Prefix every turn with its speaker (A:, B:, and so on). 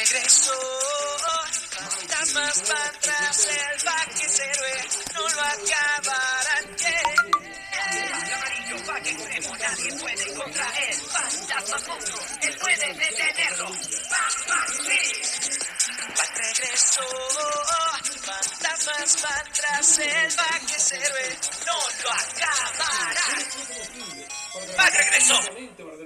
A: regresó. Fantasmas van tras el Baques héroe, no lo acabarán. El amarillo Baque extremo, nadie puede contra él. Fantasma monstruo, él puede detenerlo. Sí. Back regresó. Fantasmas van tras el Baques héroe, no lo acabarán. Back regresó.